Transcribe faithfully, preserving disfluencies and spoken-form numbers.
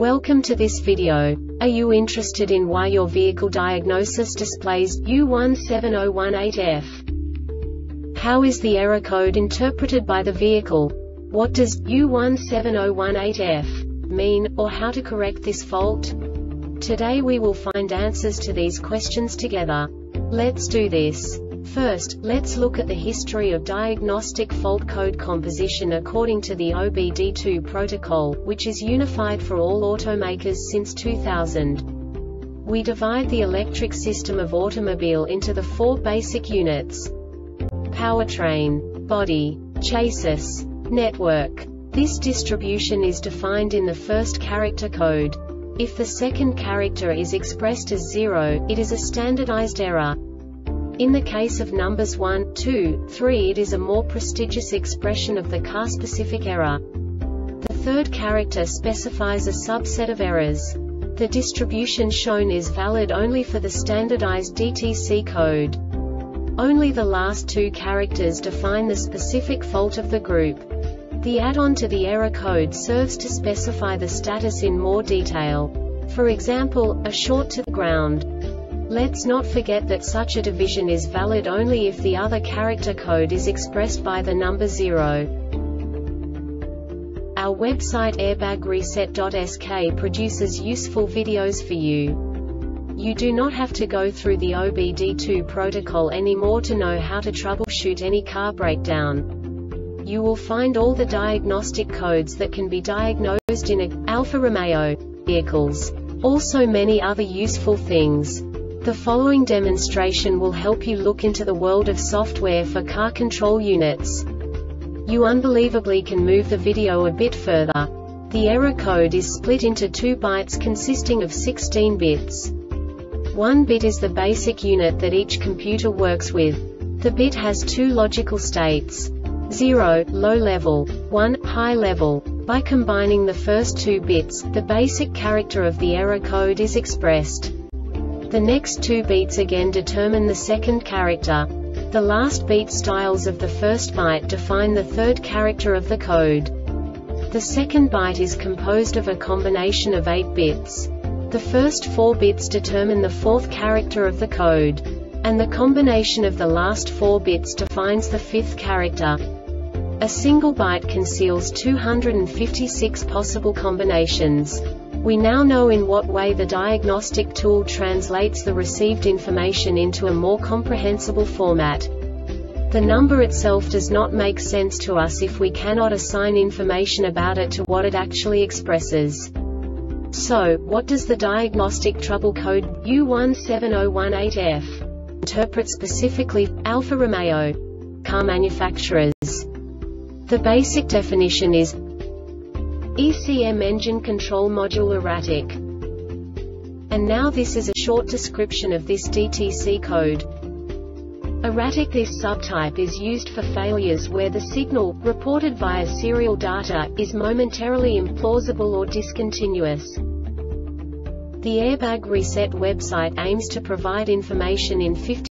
Welcome to this video. Are you interested in why your vehicle diagnosis displays U one seven zero one eight F? How is the error code interpreted by the vehicle? What does U one seven zero one eight F mean, or how to correct this fault? Today we will find answers to these questions together. Let's do this. First, let's look at the history of diagnostic fault code composition according to the O B D two protocol, which is unified for all automakers since two thousand. We divide the electric system of automobile into the four basic units: powertrain, body, chassis, network. This distribution is defined in the first character code. If the second character is expressed as zero, it is a standardized error. In the case of numbers one, two, three, it is a more prestigious expression of the car-specific error. The third character specifies a subset of errors. The distribution shown is valid only for the standardized D T C code. Only the last two characters define the specific fault of the group. The add-on to the error code serves to specify the status in more detail. For example, a short to the ground. Let's not forget that such a division is valid only if the other character code is expressed by the number zero. Our website airbag reset dot S K produces useful videos for you. You do not have to go through the O B D two protocol anymore to know how to troubleshoot any car breakdown. You will find all the diagnostic codes that can be diagnosed in a Alfa Romeo vehicles. Also many other useful things. The following demonstration will help you look into the world of software for car control units. You unbelievably can move the video a bit further. The error code is split into two bytes consisting of sixteen bits. One bit is the basic unit that each computer works with. The bit has two logical states: zero, low level, one, high level. By combining the first two bits, the basic character of the error code is expressed. The next two beats again determine the second character. The last beat styles of the first byte define the third character of the code. The second byte is composed of a combination of eight bits. The first four bits determine the fourth character of the code. And the combination of the last four bits defines the fifth character. A single byte conceals two hundred fifty-six possible combinations. We now know in what way the diagnostic tool translates the received information into a more comprehensible format. The number itself does not make sense to us if we cannot assign information about it to what it actually expresses. So, what does the diagnostic trouble code U one seven zero one eight F interpret specifically for Alfa Romeo car manufacturers? The basic definition is E C M engine control module erratic. And now this is a short description of this D T C code. Erratic. This subtype is used for failures where the signal, reported via serial data, is momentarily implausible or discontinuous. The Airbag Reset website aims to provide information in fifty